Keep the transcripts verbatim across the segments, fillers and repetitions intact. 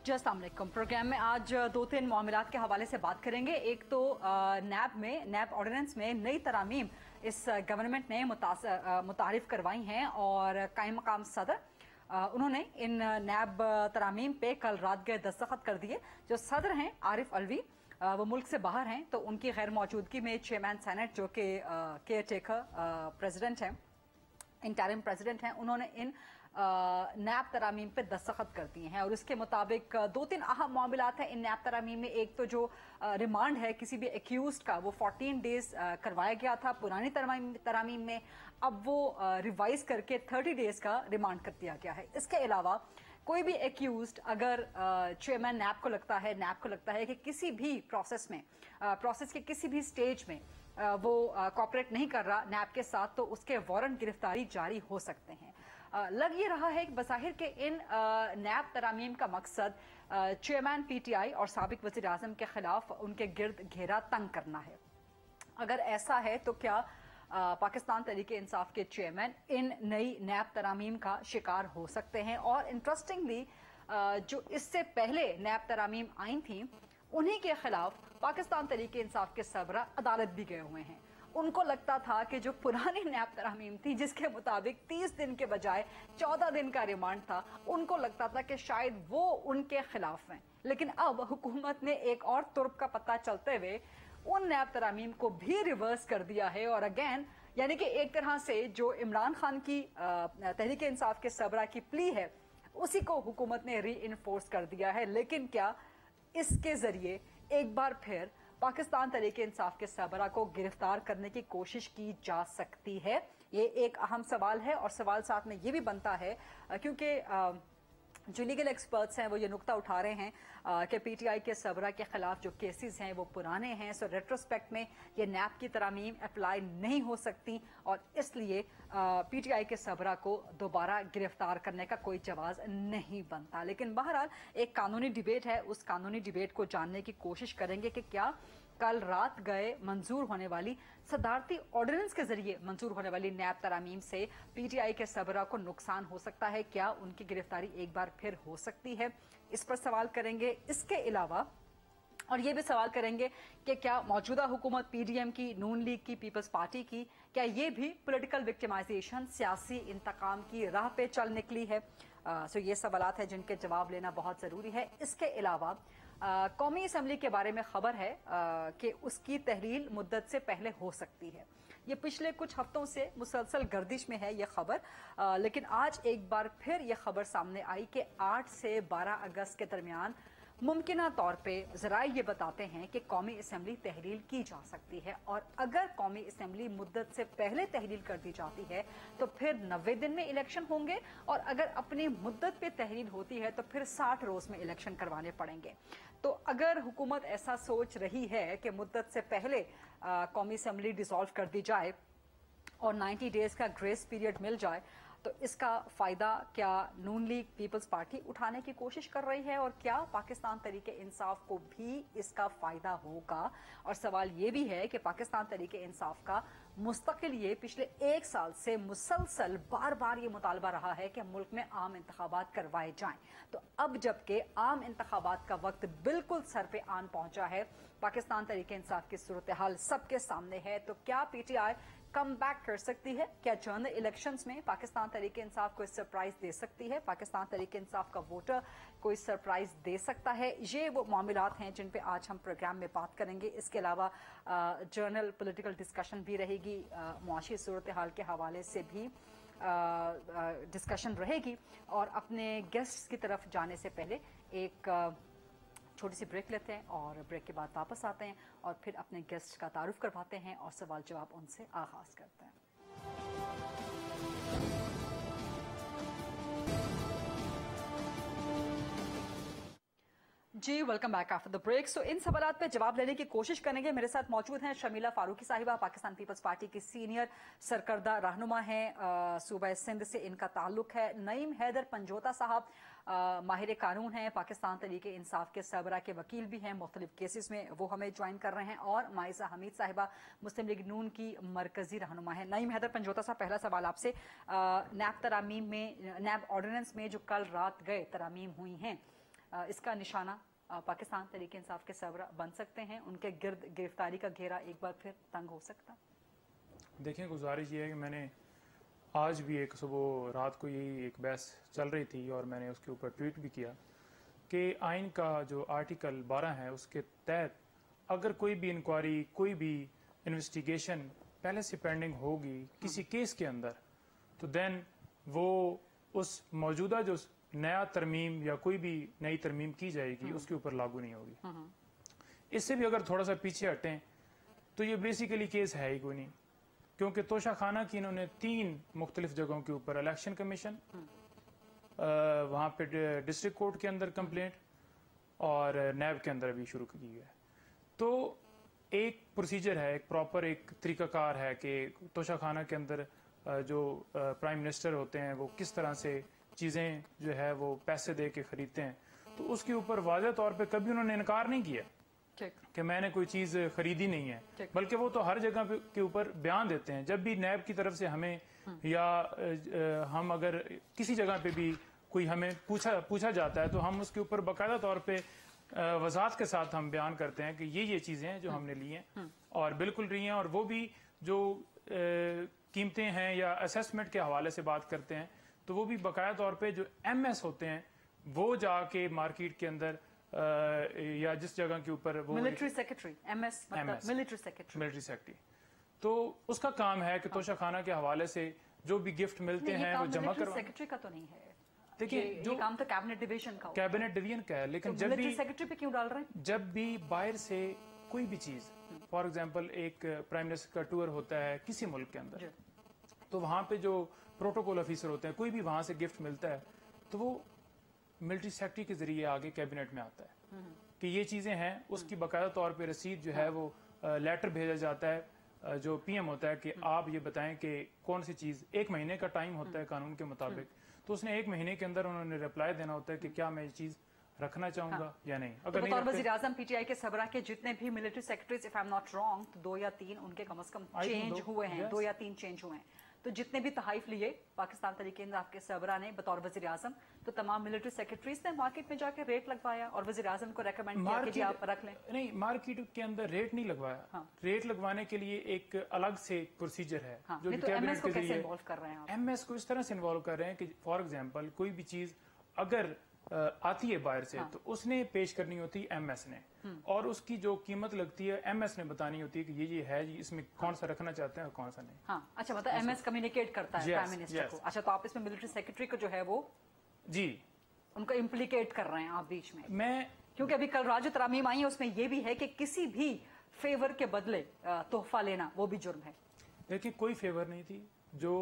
जी अस्सलाम वालेकुम। प्रोग्राम में आज दो तीन मामलात के हवाले से बात करेंगे। एक तो नैब में नैब ऑर्डिनेंस में नई तरामीम इस गवर्नमेंट ने मुतारिफ करवाई हैं और कायम मकाम सदर उन्होंने इन नैब तरामीम पे कल रात गए दस्तखत कर दिए। जो सदर हैं आरिफ अलवी, वो मुल्क से बाहर हैं, तो उनकी गैर मौजूदगी में चेयरमैन सेनेट जो कि केयर टेकर प्रेसिडेंट हैं, इंटरिम प्रेसिडेंट हैं, उन्होंने इन नैब तरामीम पे दस्तखत कर दिए हैं। और इसके मुताबिक दो तीन अहम मामलात हैं इन नैब तरामीम में। एक तो जो रिमांड है किसी भी एक्यूज का, वो चौदह डेज करवाया गया था पुरानी तरामीम में, अब वो रिवाइज करके तीस डेज का रिमांड कर दिया गया है। इसके अलावा कोई भी एक्यूज अगर चेयरमैन नैब को लगता है नैब को लगता है कि किसी भी प्रोसेस में प्रोसेस के किसी भी स्टेज में वो कॉपरेट नहीं कर रहा नैब के साथ, तो उसके वारंट गिरफ्तारी जारी हो सकते हैं। लग ये रहा है कि बज़ाहिर के इन नैब तरामीम का मकसद चेयरमैन पीटीआई और साबिक वज़ीर आज़म के खिलाफ उनके गिर्द घेरा तंग करना है। अगर ऐसा है तो क्या पाकिस्तान तहरीके इंसाफ के चेयरमैन इन नई नैब तरामीम का शिकार हो सकते हैं? और इंटरेस्टिंगली जो इससे पहले नैब तरामीम आई थी उन्हीं के खिलाफ पाकिस्तान तहरीके इंसाफ के सरबरा अदालत भी गए हुए हैं। उनको लगता था कि जो पुरानी नैब तरामीम थी जिसके मुताबिक तीस दिन के बजाय चौदह दिन का रिमांड था, उनको लगता था कि शायद वो उनके खिलाफ हैं। लेकिन अब हुकूमत ने एक और तुर्क का पता चलते हुए उन नैब तरामीम को भी रिवर्स कर दिया है। और अगेन यानी कि एक तरह से जो इमरान खान की तहरीके इंसाफ के सरबरा की प्ली है उसी को हुकूमत ने री इन्फोर्स कर दिया है। लेकिन क्या इसके जरिए एक बार फिर पाकिस्तान तहरीके इंसाफ के सरबरा को गिरफ्तार करने की कोशिश की जा सकती है? ये एक अहम सवाल है। और सवाल साथ में ये भी बनता है क्योंकि जो लीगल एक्सपर्ट्स हैं वो ये नुक्ता उठा रहे हैं कि पीटीआई के सरबरा के खिलाफ जो केसेस हैं वो पुराने हैं, सो रेट्रोस्पेक्ट में ये नैब की तरामीम अप्लाई नहीं हो सकती और इसलिए पीटीआई के सरबरा को दोबारा गिरफ्तार करने का कोई जवाज नहीं बनता। लेकिन बहरहाल एक कानूनी डिबेट है, उस कानूनी डिबेट को जानने की कोशिश करेंगे कि क्या कल रात गए मंजूर होने वाली सदारती ऑर्डिनेंस के जरिए मंजूर होने वाली नैब तरामीम से पीटीआई के सरबरा को नुकसान हो सकता है? क्या उनकी गिरफ्तारी एक बार फिर हो सकती है? इस पर सवाल करेंगे। इसके अलावा और ये भी सवाल करेंगे कि क्या मौजूदा हुकूमत पीडीएम की, नून लीग की, पीपल्स पार्टी की, क्या ये भी पॉलिटिकल विक्टिमाइजेशन, सियासी इंतकाम की राह पे चल निकली है? आ, सो ये सवालात हैं जिनके जवाब लेना बहुत जरूरी है। इसके अलावा कौमी असम्बली के बारे में खबर है कि उसकी तहलील मुद्दत से पहले हो सकती है। ये पिछले कुछ हफ्तों से मुसलसल गर्दिश में है ये खबर, आ, लेकिन आज एक बार फिर ये खबर सामने आई कि आठ से बारह अगस्त के दरमियान मुमकिना तौर पे ज़राए ये बताते हैं कि कौमी असम्बली तहलील की जा सकती है। और अगर कौमी असम्बली मुद्दत से पहले तहलील कर दी जाती है तो फिर नब्बे दिन में इलेक्शन होंगे, और अगर अपनी मुद्दत पे तहलील होती है तो फिर साठ रोज में इलेक्शन करवाने पड़ेंगे। तो अगर हुकूमत ऐसा सोच रही है कि मुद्दत से पहले कौमी असम्बली डिसॉल्व कर दी जाए और नब्बे डेज का ग्रेस पीरियड मिल जाए, तो इसका फायदा क्या नून लीग, पीपल्स पार्टी उठाने की कोशिश कर रही है? और क्या पाकिस्तान तहरीके इंसाफ को भी इसका फायदा होगा? और सवाल ये भी है कि पाकिस्तान तहरीके इंसाफ का मुस्तकिल ये पिछले एक साल से मुसलसल बार बार ये मुतालबा रहा है कि मुल्क में आम इंतखाबात करवाए जाएं। तो अब जबकि आम इंतखाबात का वक्त बिल्कुल सर पे आन पहुंचा है, पाकिस्तान तहरीके इंसाफ की सूरत हाल सबके सामने है, तो क्या पीटीआई कम बैक कर सकती है? क्या जनरल इलेक्शंस में पाकिस्तान तहरीके इंसाफ को सरप्राइज दे सकती है? पाकिस्तान तहरीके इंसाफ का वोटर कोई सरप्राइज दे सकता है? ये वो मामलात हैं जिन पे आज हम प्रोग्राम में बात करेंगे। इसके अलावा जर्नल पॉलिटिकल डिस्कशन भी रहेगी, मुआशी सूरत हाल के हवाले से भी डिस्कशन रहेगी। और अपने गेस्ट्स की तरफ जाने से पहले एक छोटी सी ब्रेक लेते हैं और ब्रेक के बाद वापस आते हैं और फिर अपने गेस्ट का तारुफ करवाते हैं और सवाल जवाब उनसे आगाज करते हैं। जी welcome back after the break. So इन सवालात पे जवाब लेने की कोशिश करेंगे। मेरे साथ मौजूद हैं शर्मिला फारूकी साहिबा, पाकिस्तान पीपल्स पार्टी की सीनियर सरकर्दा रहनुमा हैं, सूबा सिंध से इनका ताल्लुक है। नईम हैदर पंजोता साहब माहिर कानून हैं, पाकिस्तान तहरीके इंसाफ के सरबरा के वकील भी हैं मुख्तलिफ केसेस में, वो हमें ज्वाइन कर रहे हैं। और माइजा हमीद साहिबा मुस्लिम लीग नून की मरकजी रहनुमा है। नईम हैदर पंजोता साहब, पहला सवाल आपसे, नैब तरामीम में, नैब ऑर्डिनेंस में जो कल रात गए तरामीम हुई हैं, اس کا نشانہ پاکستان تحریک انصاف کے سربراہ بن سکتے ہیں؟ ان کے گرد گرفتاری کا گھیرا ایک بار پھر تنگ ہو سکتا؟ دیکھیں گزارش یہ ہے کہ میں نے آج بھی ایک صبح رات کو یہی ایک بحث چل رہی تھی اور میں نے اس کے اوپر ٹویٹ بھی کیا کہ آئین کا جو آرٹیکل بارہ ہے اس کے تحت اگر کوئی بھی انکوائری کوئی بھی انویسٹیگیشن پہلے سے پینڈنگ ہوگی کسی کیس کے اندر تو دین وہ اس موجودہ جو نیا ترمیم یا کوئی بھی نئی ترمیم کی جائے گی اس کے اوپر لاگو نہیں ہوگی. اس سے بھی اگر تھوڑا سا پیچھے ہٹیں تو یہ بیسیکلی کیس ہے ہی کوئی نہیں، کیونکہ توشہ خانہ کی انہوں نے تین مختلف جگہوں کے اوپر الیکشن کمیشن، وہاں پہ ڈسٹرکٹ کورٹ کے اندر کمپلینٹ اور نیب کے اندر ابھی شروع کی ہے. تو ایک پروسیجر ہے، ایک پراپر ایک طریقہ کار ہے کہ توشہ خانہ کے اندر جو پرائم منسٹر ہوتے ہیں وہ کس طرح سے چیزیں جو ہے وہ پیسے دے کے خریدتے ہیں. تو اس کے اوپر واضح طور پہ کبھی انہوں نے انکار نہیں کیا کہ میں نے کوئی چیز خریدی نہیں ہے، بلکہ وہ تو ہر جگہ کے اوپر بیان دیتے ہیں. جب بھی نیب کی طرف سے ہمیں یا ہم اگر کسی جگہ پہ بھی کوئی ہمیں پوچھا پوچھا جاتا ہے تو ہم اس کے اوپر باقاعدہ طور پہ وضاحت کے ساتھ ہم بیان کرتے ہیں کہ یہ یہ چیزیں ہیں جو ہم نے لی ہیں اور بالکل رہی ہیں. اور وہ بھی جو قیمتیں ہیں یا اسیسمنٹ کے حوالے سے بات کرتے ہیں تو وہ بھی باقاعدہ طور پہ جو ایم ایس ہوتے ہیں وہ جا کے مارکیٹ کے اندر یا جس جگہ کے اوپر وہ ملٹری سیکرٹری ایم ایس مطلب ملٹری سیکرٹری ملٹری سیکرٹری تو اس کا کام ہے کہ توشہ خانہ کے حوالے سے جو بھی گفٹ ملتے ہیں وہ جمع کروانا. سیکرٹری کا تو نہیں ہے، دیکھیں جو کام تو کیبنٹ ڈویژن کا کیبنٹ ڈویژن کا ہے، لیکن جب بھی سیکرٹری پہ کیوں ڈال رہے ہیں؟ جب بھی باہر سے کوئی بھی چیز، فار ایگزامپل ایک پرائم منسٹر کا ٹور ہوتا ہے کسی ملک کے اندر تو وہاں پہ جو پروٹوکول آفیسر ہوتے ہیں کوئی بھی وہاں سے گفٹ ملتا ہے تو وہ ملٹری سیکرٹری کے ذریعے آگے کیبنٹ میں آتا ہے کہ یہ چیزیں ہیں. اس کی باقاعدہ طور پہ رسید جو ہے وہ لیٹر بھیجا جاتا ہے جو پی ایم ہوتا ہے کہ آپ یہ بتائیں کہ کون سی چیز، ایک مہینے کا ٹائم ہوتا ہے قانون کے مطابق، تو اس نے ایک مہینے کے اندر انہوں نے رپلائی دینا ہوتا ہے کہ کیا میں یہ چیز رکھنا چاہوں گا یا نہیں. اگر بطور وزیر اعظم پی ٹی آئی کے سربراہ کے جتنے بھی military secretaries if I am not wrong تو دو یا تین ان کے کم از کم چینج ہوئے ہیں، دو یا تین چینج ہوئے ہیں. تو جتنے بھی تحائف لیے پاکستان تحریک انصاف کے سربراہ نے بطور وزیر اعظم تو تمام ملٹری سیکرٹریز نے مارکیٹ میں جا کے ریٹ لگوایا اور وزیر اعظم کو ریکمینڈ کیا کہ جی آپ رکھ لیں. نہیں، مارکیٹ کے اندر ریٹ نہیں لگوایا. ریٹ لگوانے کے لیے ایک الگ سے پروسیجر ہے جو کیبنٹ کے ذریعے ایم ایس کو اس طرح سے انوالو کر رہے ہیں کہ فار ایگزامپل کوئی بھی چیز اگر آتی ہے باہر سے تو اس نے پیش کرنی ہوتی ہے ایم ایس نے، اور اس کی جو قیمت لگتی ہے ایم ایس نے بتانی ہوتی ہے کہ یہ یہ ہے جی اس میں کون سا رکھنا چاہتے ہیں اور کون سا نہیں. ہاں اچھا، مطلب ایم ایس کمیونیکیٹ کرتا ہے پرائم منسٹر کو. اچھا، تو آپ اس میں ملٹری سیکرٹری کو جو ہے وہ جی ان کو امپلیکیٹ کر رہے ہیں آپ بیچ میں. میں کیونکہ ابھی کل راج ترامیم آئی ہیں اس میں یہ بھی ہے کہ کسی بھی فیور کے بدلے تحفہ لینا وہ بھی جرم ہے. دیکھیں کوئی فیور نہیں تھی. جو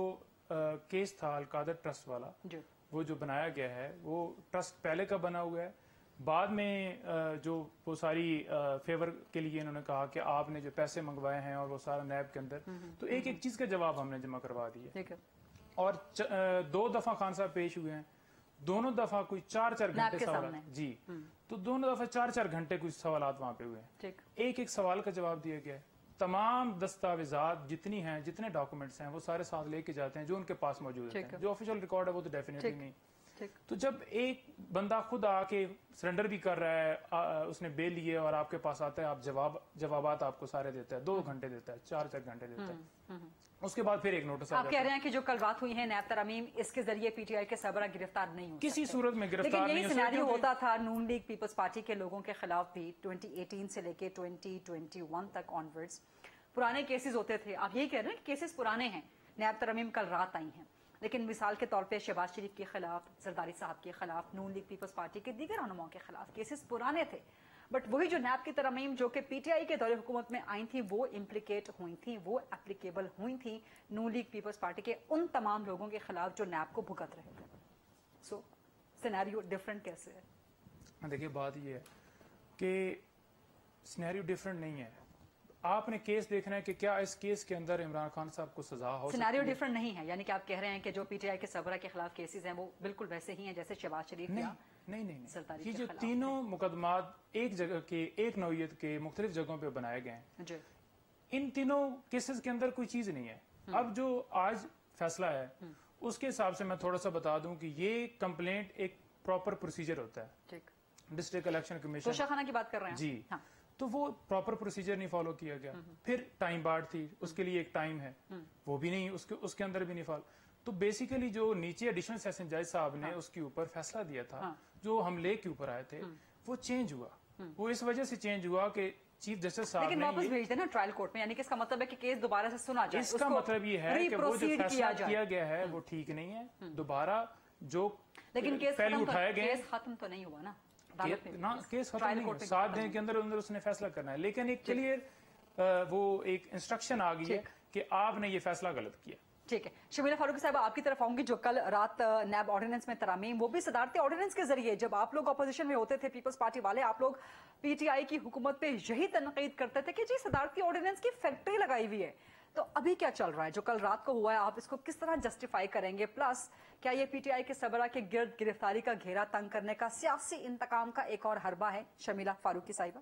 کیس تھا القادر ٹرسٹ والا وہ جو بنایا گیا ہے وہ ٹرسٹ پہلے کا بنا ہوا ہے. بعد میں جو وہ ساری فیور کے لیے انہوں نے کہا کہ آپ نے جو پیسے منگوائے ہیں اور وہ سارا نیب کے اندر تو ایک ایک چیز کا جواب ہم نے جمع کروا دیا. اور دو دفعہ خان صاحب پیش ہوئے ہیں، دونوں دفعہ کوئی چار چار گھنٹے سوالات جی تو دونوں دفعہ چار چار گھنٹے کچھ سوالات وہاں پہ ہوئے ہیں. ایک ایک سوال کا جواب دیا گیا ہے. تمام دستاویزات جتنی ہیں، جتنے ڈاکومنٹس ہیں وہ سارے ساتھ لے کے جاتے ہیں جو ان کے پاس موجود ہیں. جو آفیشیل ریکارڈ ہے وہ تو ڈیفینیٹلی نہیں. تو جب ایک بندہ خود آ کے سرنڈر بھی کر رہا ہے، اس نے بیل لیے اور آپ کے پاس آتا ہے، آپ جواب جوابات آپ کو سارے دیتا ہے، دو گھنٹے دیتا ہے، چار چار گھنٹے دیتا ہے، اس کے بعد پھر ایک نوٹس. آپ کہہ رہے ہیں کہ جو کل بات ہوئی ہے نیب ترامیم اس کے ذریعے پی ٹی آئی کے سربراہ گرفتار نہیں ہو کسی صورت میں گرفتار نہیں ہو سکتے. لیکن یہی سیناریو ہوتا تھا نون لیگ پیپلز پارٹی کے لوگوں کے خلاف بھی ٹوئنٹی ایٹین سے لے کے ٹوئنٹی ٹوئنٹی ون تک آنورڈز پرانے کیسز ہوتے تھے. آپ یہی کہہ رہے ہیں کہ کیسز پرانے ہیں. نیب ترامیم کل رات آئی ہیں، لیکن مثال کے طور پہ شہباز شریف کے خلاف، زرداری صاحب کے خلاف، نون لیگ پیپلز پارٹی کے دیگر رہنماؤں کے خلاف کیسز پرانے تھے. بٹ وہی جو نیب کی ترامیم جو کہ پی ٹی آئی کے دور حکومت میں آئی تھی وہ امپلیکیٹ ہوئی تھیں، وہ اپلیکیبل ہوئی تھیں نون لیگ پیپلز پارٹی کے ان تمام لوگوں کے خلاف جو نیب کو بھگت رہے تھے. سو سینیریو ڈفرنٹ کیسے ہے؟ دیکھیے بات یہ ہے کہ سینیریو ڈفرنٹ نہیں ہے. آپ نے کیس دیکھنا ہے کہ کیا اس کیس کے اندر عمران خان صاحب کو سزا ہو. سینیریو ڈفرنٹ نہیں ہے، یعنی کہ آپ کہہ رہے ہیں کہ جو پی ٹی آئی کے سربراہ کے خلاف کیسز ہیں وہ بالکل ویسے ہی ہیں جیسے شہباز شریف یا نہیں نہیں نہیں یہ جو تینوں مقدمات ایک جگہ کے ایک نوعیت کے مختلف جگہوں پہ بنائے گئے ہیں، ان تینوں کیسز کے اندر کوئی چیز نہیں ہے. اب جو آج فیصلہ ہے اس کے حساب سے میں تھوڑا سا بتا دوں کہ یہ کمپلینٹ ایک پراپر پروسیجر ہوتا ہے. ڈسٹرکٹ الیکشن کمیشن توشہ کی بات کر رہے ہیں جی ہاں. تو وہ پراپر پروسیجر نہیں فالو کیا گیا. پھر ٹائم بارڈ تھی, اس کے لیے ایک ٹائم ہے, وہ بھی نہیں, اس کے اس کے اندر بھی نہیں فالو. تو بیسیکلی جو نیچے ایڈیشنل سیشن جج صاحب نے اس کے اوپر فیصلہ دیا تھا جو حملے کے اوپر آئے تھے, وہ چینج ہوا. وہ اس وجہ سے چینج ہوا کہ چیف جسٹس صاحب لیکن واپس بھیج دیں نا ٹرائل کورٹ میں, یعنی کہ اس کا مطلب ہے کہ کیس دوبارہ سے سنا جائے. اس کا مطلب یہ ہے کہ وہ جو فیصلہ کیا گیا ہے وہ ٹھیک نہیں ہے. دوبارہ جو لیکن کیس پہلو اٹھائے گئے, کیس ختم تو نہیں ہوا نا, کیس ختم نہیں ہوا, سات دن کے اندر اندر اس نے فیصلہ کرنا ہے. لیکن ایک کلیئر وہ ایک انسٹرکشن آ گئی ہے کہ آپ نے یہ فیصلہ غلط کیا. ٹھیک ہے. شمیلہ فاروقی صاحب آپ کی طرف آؤں گی. جو کل رات نیب آرڈیننس میں ترامیم, وہ بھی صدارتی آرڈیننس کے ذریعے, جب آپ لوگ اپوزیشن میں ہوتے تھے پیپلز پارٹی والے, آپ لوگ پی ٹی آئی کی حکومت پہ یہی تنقید کرتے تھے کہ جی صدارتی آرڈیننس کی فیکٹری لگائی ہوئی ہے. تو ابھی کیا چل رہا ہے جو کل رات کو ہوا ہے, آپ اس کو کس طرح جسٹیفائی کریں گے؟ پلس کیا یہ پی ٹی آئی کے سربراہ کے گرد گرفتاری کا گھیرا تنگ کرنے کا سیاسی انتقام کا ایک اور حربہ ہے؟ شمیلہ فاروقی صاحبہ.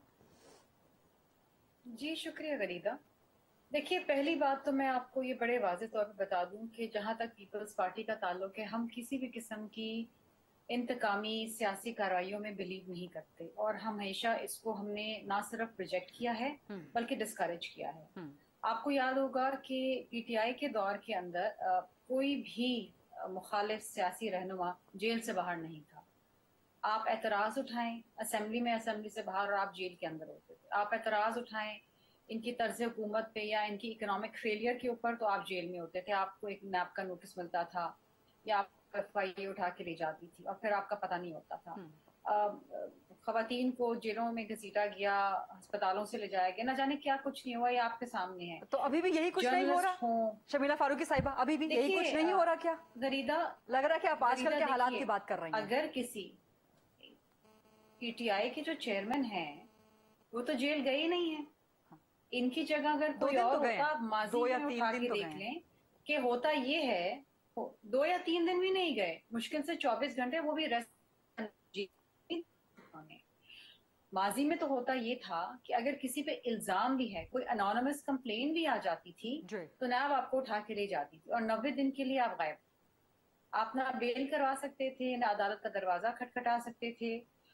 جی شکریہ غریدہ. دیکھیے پہلی بات تو میں آپ کو یہ بڑے واضح طور پہ بتا دوں کہ جہاں تک پیپلز پارٹی کا تعلق ہے, ہم کسی بھی قسم کی انتقامی سیاسی کارروائیوں میں بلیو نہیں کرتے, اور ہمیشہ اس کو ہم نے نہ صرف ریجیکٹ کیا ہے بلکہ ڈسکریج کیا ہے. آپ کو یاد ہوگا کہ پی ٹی آئی کے دور کے اندر کوئی بھی مخالف سیاسی رہنما جیل سے باہر نہیں تھا. آپ اعتراض اٹھائیں اسمبلی میں, اسمبلی سے باہر, اور آپ جیل کے اندر ہوتے تھے. آپ اعتراض اٹھائیں ان کی طرز حکومت پہ یا ان کی اکنامک فیلئر کے اوپر, تو آپ جیل میں ہوتے تھے. آپ کو ایک نیب کا نوٹس ملتا تھا یا آپ ایف آئی اے اٹھا کے لے جاتی تھی اور پھر آپ کا پتہ نہیں ہوتا تھا. خواتین کو جیلوں میں گھسیٹا گیا, ہسپتالوں سے لے جایا گیا, نہ جانے کیا کچھ نہیں ہوا, یہ آپ کے سامنے ہے. تو ابھی بھی یہی کچھ نہیں ہو رہا شمیلہ فاروقی صاحبہ؟ ابھی بھی یہی کچھ نہیں ہو رہا کیا غریدہ؟ لگ رہا ہے کہ آپ آج کل کے حالات کی بات کر رہی ہیں. اگر کسی پی ٹی آئی کے جو چیئرمین ہیں وہ تو جیل گئے ہی نہیں ہیں, ان کی جگہ اگر کوئی اور ہوتا, آپ ماضی میں اٹھا کے دیکھ لیں کہ ہوتا یہ ہے, دو یا تین دن بھی نہیں گئے, مشکل سے چوبیس گھنٹے, وہ بھی ریسٹ. ماضی میں تو ہوتا یہ تھا کہ اگر کسی پہ الزام بھی ہے, کوئی انونیمس کمپلین بھی آ جاتی تھی تو نیب آپ کو اٹھا کے لے جاتی تھی اور نوے دن کے لیے آپ غائب. آپ نہ بیل کروا سکتے تھے, نہ عدالت کا دروازہ کھٹکھٹا سکتے تھے,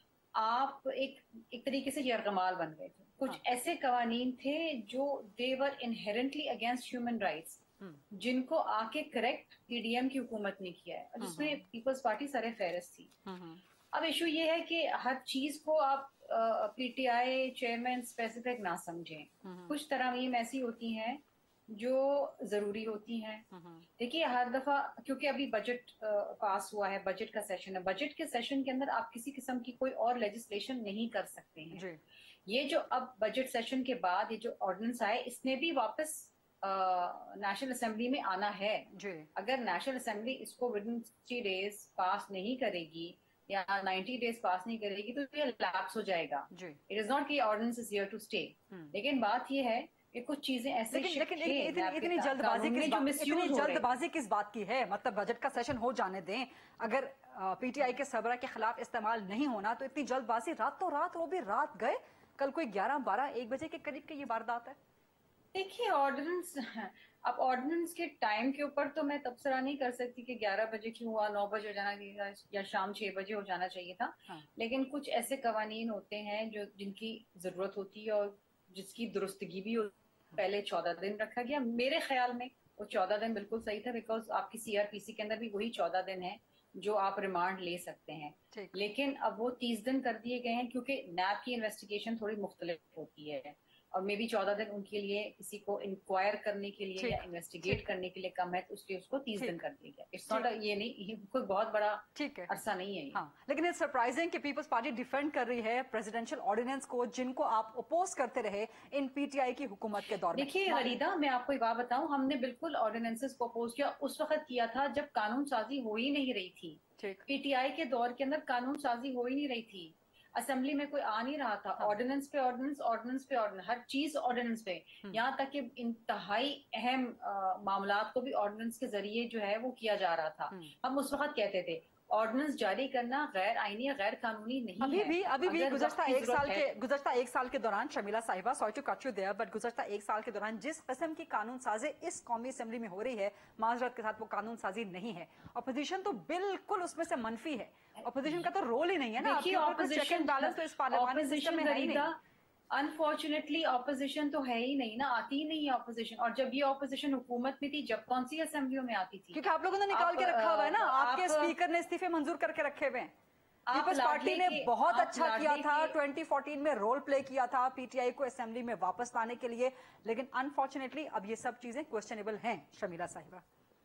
آپ ایک ایک طریقے سے یرغمال بن گئے تھے. کچھ ایسے قوانین تھے جو they were inherently against human rights, جن کو آ کے کریکٹ پی ڈی ایم کی حکومت نے کیا ہے, جس میں پیپلز پارٹی سر فہرست تھی. اب ایشو یہ ہے کہ ہر چیز کو آپ P T I chairman specific نہ سمجھیں. کچھ ترامیم ایسی ہوتی ہیں جو ضروری ہوتی ہیں. دیکھیے ہر دفعہ, کیونکہ ابھی بجٹ پاس ہوا ہے, بجٹ کا سیشن ہے, بجٹ کے سیشن کے اندر آپ کسی قسم کی کوئی اور لیجسلیشن نہیں کر سکتے ہیں. یہ جو اب بجٹ سیشن کے بعد یہ جو آرڈیننس آئے, اس نے بھی واپس نیشنل اسمبلی میں آنا ہے. اگر نیشنل اسمبلی اس کو within sixty days pass نہیں کرے گی یا نائنٹی ڈیز پاس نہیں کرے گی تو یہ لیپس ہو جائے گا. اٹ از ناٹ کہ ordinance is here to stay. لیکن بات یہ ہے کہ کچھ چیزیں ایسے اتنی جلد بازی اتنی جلد بازی کس بات کی ہے؟ مطلب بجٹ کا سیشن ہو جانے دیں, اگر پی ٹی آئی کے سربراہ کے خلاف استعمال نہیں ہونا تو اتنی جلد بازی رات تو رات, وہ بھی رات گئے, کل کوئی گیارہ بارہ ایک بجے کے قریب کی یہ واردات ہے. دیکھیے آرڈیننس, اب آرڈیننس کے ٹائم کے اوپر تو میں تبصرہ نہیں کر سکتی کہ گیارہ بجے کیوں ہوا, نو بجے ہو جانا چاہیے یا شام چھ بجے ہو جانا چاہیے تھا. لیکن کچھ ایسے قوانین ہوتے ہیں جو جن کی ضرورت ہوتی ہے اور جس کی درستگی بھی ہوتی. پہلے چودہ دن رکھا گیا, میرے خیال میں وہ چودہ دن بالکل صحیح تھا, بیکاز آپ کی سی آر پی سی کے اندر بھی وہی چودہ دن ہے جو آپ ریمانڈ لے سکتے ہیں. لیکن اب وہ تیس دن کر دیے گئے ہیں کیونکہ نیب کی انویسٹیگیشن تھوڑی مختلف ہوتی ہے, اور مے بی چودہ دن ان کے لیے کسی کو انکوائر کرنے کے لیے یا انویسٹیگیٹ کرنے کے لیے کم ہے, تو اس لیے اس کو تیس دن کر دیا گیا. اٹس ناٹ, یہ نہیں کوئی بہت بڑا عرصہ نہیں ہے. ہاں, لیکن اٹس سرپرائزنگ کہ پیپلز پارٹی ڈیفینڈ کر رہی ہے پریزیڈنشیل آرڈیننس کو, جن کو آپ اپوز کرتے رہے ان پی ٹی آئی کی حکومت کے دور میں. دیکھیے غریدہ, میں آپ کو ایک بات بتاؤں, ہم نے بالکل آرڈیننسز کو اپوز کیا, اس وقت کیا تھا جب قانون سازی ہو ہی نہیں رہی تھی. پی ٹی آئی کے دور کے اندر قانون سازی ہو ہی نہیں رہی تھی, اسمبلی میں کوئی آ نہیں رہا تھا. آرڈیننس پہ آرڈیننس, آرڈیننس پہ آرڈیننس, ہر چیز آرڈیننس پہ, یہاں تک کہ انتہائی اہم معاملات کو بھی آرڈیننس کے ذریعے جو ہے وہ کیا جا رہا تھا. ہم اس وقت کہتے تھے آرڈیننس جاری کرنا غیر آئینی یا غیر قانونی نہیں ابھی ہے. بھی ابھی بھی گزشتہ ایک سال کے گزشتہ ایک سال کے دوران شمیلہ صاحبہ sorry to cut you there but گزشتہ ایک سال کے دوران جس قسم کی قانون سازی اس قومی اسمبلی میں ہو رہی ہے معذرت کے ساتھ وہ قانون سازی نہیں ہے. اپوزیشن تو بالکل اس میں سے منفی ہے. اپوزیشن کا تو رول ہی نہیں ہے نا. چیک اینڈ بیلنس تو اس پارلیمانی سسٹم میں ہے ہی نہیں. انفارچونیٹلی اپوزیشن تو ہے ہی نہیں نا, آتی ہی نہیں ہے اپوزیشن. اور جب یہ اپوزیشن حکومت میں تھی جب کون سی اسمبلیوں میں آتی تھی؟ کیونکہ آپ لوگوں نے نکال کے رکھا ہوا ہے نا, آپ کے اسپیکر نے استعفے منظور کر کے رکھے ہوئے ہیں. پیپلز پارٹی نے بہت اچھا کیا تھا ٹوئنٹی فورٹین میں رول پلے کیا تھا پی ٹی آئی کو اسمبلی میں واپس لانے کے لیے, لیکن انفارچونیٹلی اب یہ سب چیزیں کوسچنیبل ہیں. شمیلہ صاحبہ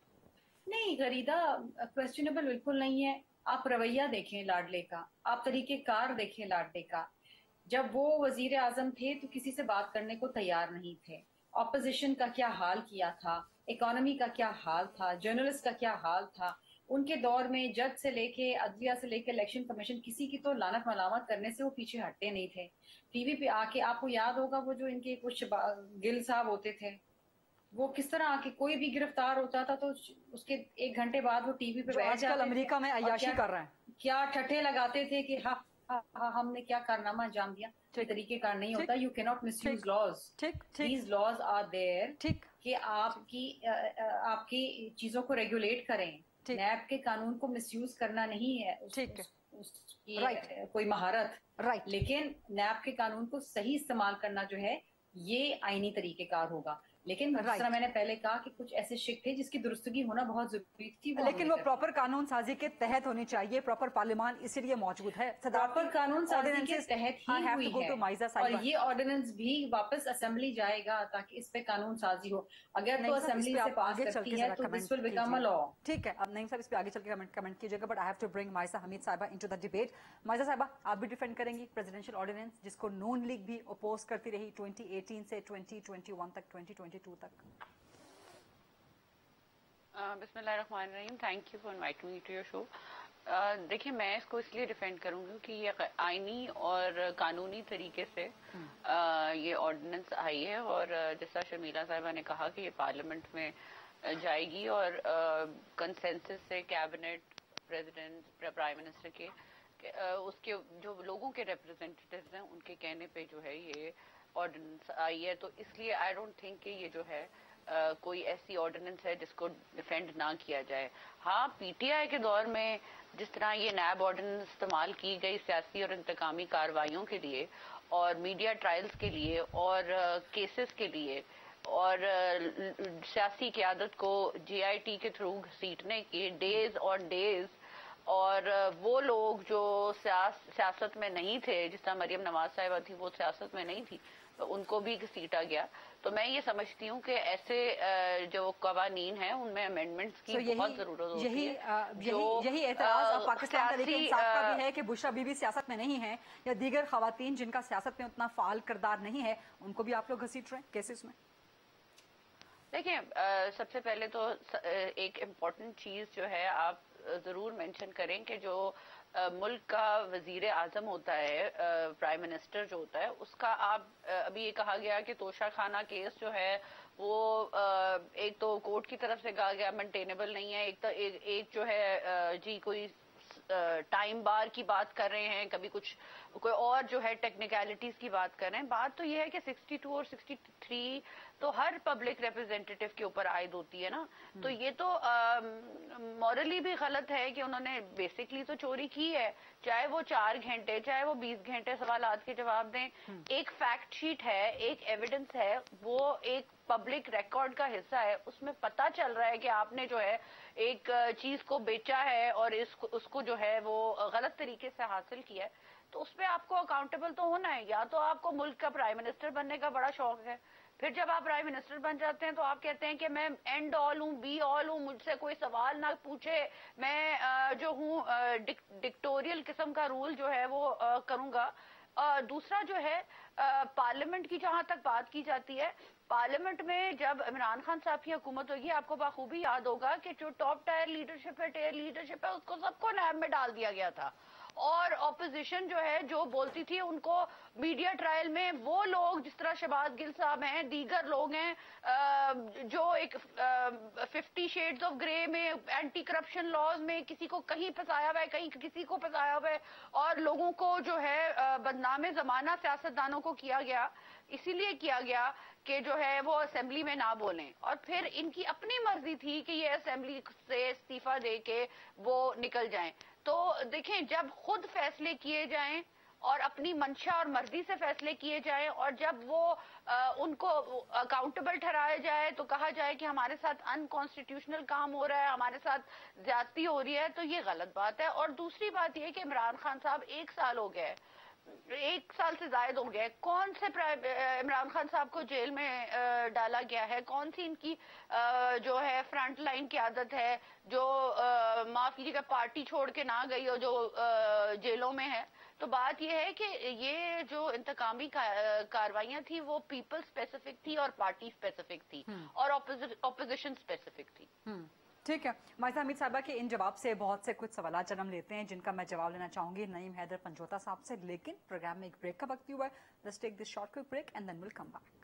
نہیں غریدہ, کوسچنیبل بالکل نہیں ہے. آپ رویہ دیکھیں لاڈلے کا, آپ طریقہ کار دیکھیں لاڈلے کا. جب وہ وزیر اعظم تھے تو کسی سے بات کرنے کو تیار نہیں تھے. اپوزیشن کا کیا حال کیا تھا, اکانومی کا کیا حال تھا, جرنلسٹ کا کیا حال تھا. ان کے دور میں جج سے لے کے عدلیہ سے لے کے الیکشن کمیشن کسی کی تو لعنت ملامت کرنے سے وہ پیچھے ہٹتے نہیں تھے. ٹی وی پہ آ کے آپ کو یاد ہوگا وہ جو ان کے کچھ گل صاحب ہوتے تھے, وہ کس طرح آ کے کوئی بھی گرفتار ہوتا تھا تو اس کے ایک گھنٹے بعد وہ ٹی وی پہ بیٹھ جاتے تھے. امریکہ میں عیاشی کر رہے ہیں, کیا ٹھٹھے لگاتے تھے کہ ہاں ہم نے کیا کارنامہ انجام دیا. طریقے کار نہیں ہوتا. یو کی not misuse laws. These laws are there کہ آپ کی آپ کی چیزوں کو ریگولیٹ کریں. نیب کے قانون کو مس یوز کرنا نہیں ہے اس کی کوئی مہارت, لیکن نیب کے قانون کو صحیح استعمال کرنا جو ہے یہ آئینی طریقہ کار ہوگا. لیکن جس طرح میں نے پہلے کہا کہ کچھ ایسے شک تھے جس کی درستگی ہونا بہت ضروری تھی, لیکن وہ پراپر قانون سازی کے تحت ہونی چاہیے. پراپر پارلیمان اسی لیے موجود ہے. پراپر قانون سازی کے تحت ہی ہوئی ہے, اور یہ آرڈیننس بھی واپس اسمبلی جائے گا تاکہ اس پہ قانون سازی ہو. اگر تو اسمبلی سے پاس کرتی ہے تو دس ول بیکم اے لا. ٹھیک ہے, اب نعیم صاحب اس پہ آگے چل کے کمنٹ کیجیے گا, but I have to bring Maiza Hameed صاحبہ انٹو دی ڈیبیٹ. مائزہ صاحبہ آپ بھی ڈیفینڈ کریں گی پریزیڈنشیل آرڈیننس جس کو نون لیگ بھی اپوز کرتی رہی ٹوئنٹی ایٹین سے ٹوئنٹی ٹوئنٹی ون تک, ٹوئنٹی ٹوئنٹی ٹو تک. بسم اللہ الرحمن الرحیم. Thank you for inviting me to your show. دیکھیے میں اس کو اس لیے ڈیفینڈ کروں گی کہ یہ آئینی اور قانونی طریقے سے یہ آرڈیننس آئی ہے, اور جیسا شمیلہ صاحبہ نے کہا کہ یہ پارلیمنٹ میں جائے گی اور کنسنسس سے کیبنٹ, پریزیڈنٹ, پرائم منسٹر کے اس کے جو لوگوں کے ریپرزینٹیٹیوز ہیں ان کے کہنے پہ جو ہے یہ آرڈیننس آئی ہے. تو اس لیے آئی ڈونٹ تھنک کہ یہ جو ہے Uh, کوئی ایسی آرڈیننس ہے جس کو ڈیفینڈ نہ کیا جائے. ہاں پی ٹی آئی کے دور میں جس طرح یہ نیب آرڈیننس استعمال کی گئی سیاسی اور انتقامی کارروائیوں کے لیے اور میڈیا ٹرائلز کے لیے اور کیسز کے لیے اور سیاسی قیادت کو جے آئی ٹی کے تھرو گھسیٹنے کے ڈیز اور ڈیز, اور وہ لوگ جو سیاست میں نہیں تھے جس طرح مریم نواز صاحبہ تھی وہ سیاست میں نہیں تھی ان کو بھی گھسیٹا گیا. تو میں یہ سمجھتی ہوں کہ ایسے جو قوانین ہیں ان میں امینڈمنٹس کی بہت ضرورت ہوتی ہے. یہی اعتراض پاکستان تحریک انصاف کا بھی ہے کہ بشرا بی بی سیاست میں نہیں ہے, یا دیگر خواتین جن کا سیاست میں اتنا فعال کردار نہیں ہے ان کو بھی آپ لوگ گھسیٹ رہے ہیں کیسز میں. دیکھیں سب سے پہلے تو ایک امپورٹنٹ چیز جو ہے آپ ضرور مینشن کریں کہ جو ملک کا وزیر اعظم ہوتا ہے, پرائم منسٹر جو ہوتا ہے, اس کا آپ ابھی یہ کہا گیا کہ توشہ خانہ کیس جو ہے وہ ایک تو کورٹ کی طرف سے کہا گیا مینٹینیبل نہیں ہے, ایک تو ایک جو ہے جی کوئی ٹائم بار کی بات کر رہے ہیں, کبھی کچھ کوئی اور جو ہے ٹیکنیکلٹیز کی بات کر رہے ہیں. بات تو یہ ہے کہ سکسٹی ٹو اور سکسٹی تھری تو ہر پبلک ریپرزینٹیٹیو کے اوپر عائد ہوتی ہے نا, تو یہ تو مورلی بھی غلط ہے کہ انہوں نے بیسکلی تو چوری کی ہے, چاہے وہ چار گھنٹے چاہے وہ بیس گھنٹے سوالات کے جواب دیں. ایک فیکٹ شیٹ ہے, ایک ایویڈنس ہے, وہ ایک پبلک ریکارڈ کا حصہ ہے, اس میں پتہ چل رہا ہے کہ آپ نے جو ہے ایک چیز کو بیچا ہے اور اس کو اس کو جو ہے وہ غلط طریقے سے حاصل کیا ہے, تو اس پہ آپ کو اکاؤنٹیبل تو ہونا ہے. یا تو آپ کو ملک کا پرائم منسٹر بننے کا بڑا شوق ہے, پھر جب آپ پرائم منسٹر بن جاتے ہیں تو آپ کہتے ہیں کہ میں اینڈ آل ہوں, بی آل ہوں, مجھ سے کوئی سوال نہ پوچھے, میں جو ہوں ڈکٹوریل قسم کا رول جو ہے وہ کروں گا. دوسرا جو ہے پارلیمنٹ کی جہاں تک بات کی جاتی ہے, پارلیمنٹ میں جب عمران خان صاحب کی حکومت ہوگی آپ کو بخوبی یاد ہوگا کہ جو ٹاپ ٹائر لیڈرشپ ہے, ٹائر لیڈرشپ ہے, اس کو سب کو نیب میں ڈال دیا گیا تھا, اور اپوزیشن جو ہے جو بولتی تھی ان کو میڈیا ٹرائل میں وہ لوگ جس طرح شہباز گل صاحب ہیں, دیگر لوگ ہیں جو ایک ففٹی شیڈز آف گرے میں اینٹی کرپشن لاز میں کسی کو کہیں پھنسایا ہوا ہے, کہیں کسی کو پھنسایا ہوا ہے, اور لوگوں کو جو ہے بدنام زمانہ سیاستدانوں کو کیا گیا, اسی لیے کیا گیا کہ جو ہے وہ اسمبلی میں نہ بولیں, اور پھر ان کی اپنی مرضی تھی کہ یہ اسمبلی سے استعفیٰ دے کے وہ نکل جائیں. تو دیکھیں جب خود فیصلے کیے جائیں اور اپنی منشا اور مرضی سے فیصلے کیے جائیں, اور جب وہ ان کو اکاؤنٹیبل ٹھہرایا جائے تو کہا جائے کہ ہمارے ساتھ ان کانسٹیٹیوشنل کام ہو رہا ہے, ہمارے ساتھ زیادتی ہو رہی ہے, تو یہ غلط بات ہے. اور دوسری بات یہ کہ عمران خان صاحب ایک سال ہو گیا ہے, ایک سال سے زائد ہو گیا ہے, کون سے عمران خان صاحب کو جیل میں ڈالا گیا ہے, کون سی ان کی جو ہے فرنٹ لائن کی عادت ہے جو معاف کیجیے گا پارٹی چھوڑ کے نہ گئی اور جو جیلوں میں ہے. تو بات یہ ہے کہ یہ جو انتقامی کاروائیاں تھی وہ پیپل اسپیسیفک تھی اور پارٹی اسپیسیفک تھی اور اپوزیشن اسپیسیفک تھی. ٹھیک ہے, مائزہ حمید صاحبہ کے ان جواب سے بہت سے کچھ سوالات جنم لیتے ہیں جن کا میں جواب لینا چاہوں گی نعیم حیدر پنجوتا صاحب سے, لیکن پروگرام میں ایک بریک کا وقت بھی ہوا ہے. Let's take this short quick break and then will come back.